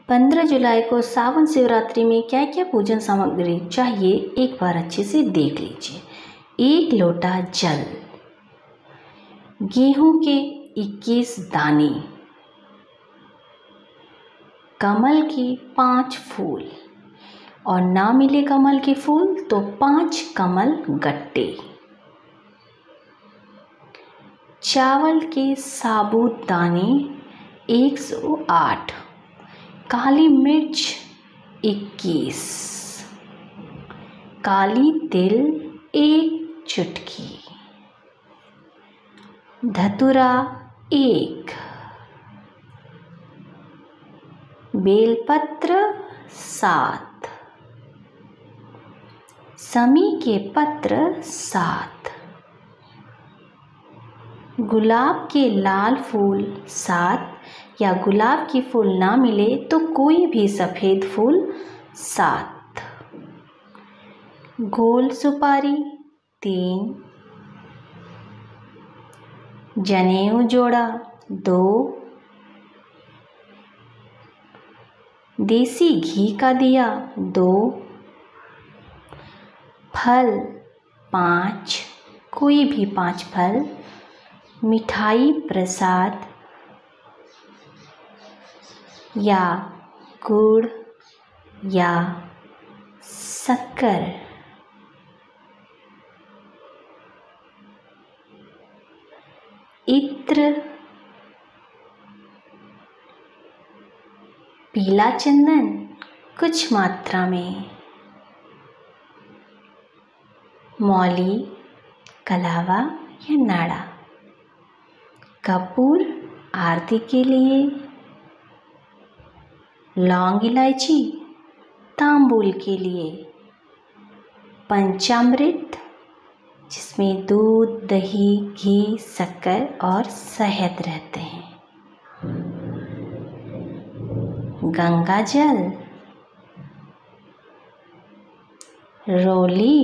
15 जुलाई को सावन शिवरात्रि में क्या क्या पूजन सामग्री चाहिए एक बार अच्छे से देख लीजिए। 1 लोटा जल, गेहूं के 21 दाने, कमल के 5 फूल और ना मिले कमल के फूल तो 5 कमल गट्टे, चावल के साबुत दाने 108, काली मिर्च 21, काली तिल 1 चुटकी, धतूरा 1, बेलपत्र 7, समी के पत्र 7, गुलाब के लाल फूल 7 या गुलाब के फूल ना मिले तो कोई भी सफ़ेद फूल 7, गोल सुपारी 3, जनेऊ जोड़ा 2, देसी घी का दिया 2, फल 5, कोई भी 5 फल, मिठाई प्रसाद या गुड़ या शक्कर, इत्र, पीला चंदन कुछ मात्रा में, मौली, कलावा या नाड़ा, कपूर आरती के लिए, लौंग इलायची तांबूल के लिए, पंचामृत जिसमें दूध, दही, घी, शक्कर और शहद रहते हैं, गंगा जल, रोली,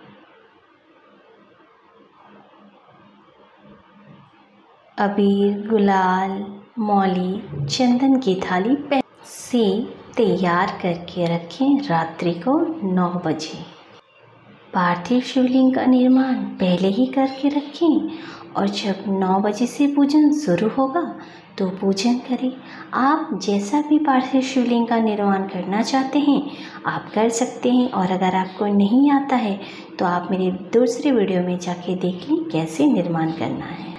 अबीर, गुलाल, मौली, चंदन की थाली से तैयार करके रखें। रात्रि को 9 बजे पार्थिव शिवलिंग का निर्माण पहले ही करके रखें और जब 9 बजे से पूजन शुरू होगा तो पूजन करें। आप जैसा भी पार्थिव शिवलिंग का निर्माण करना चाहते हैं आप कर सकते हैं और अगर आपको नहीं आता है तो आप मेरे दूसरे वीडियो में जाके देख लें कैसे निर्माण करना है।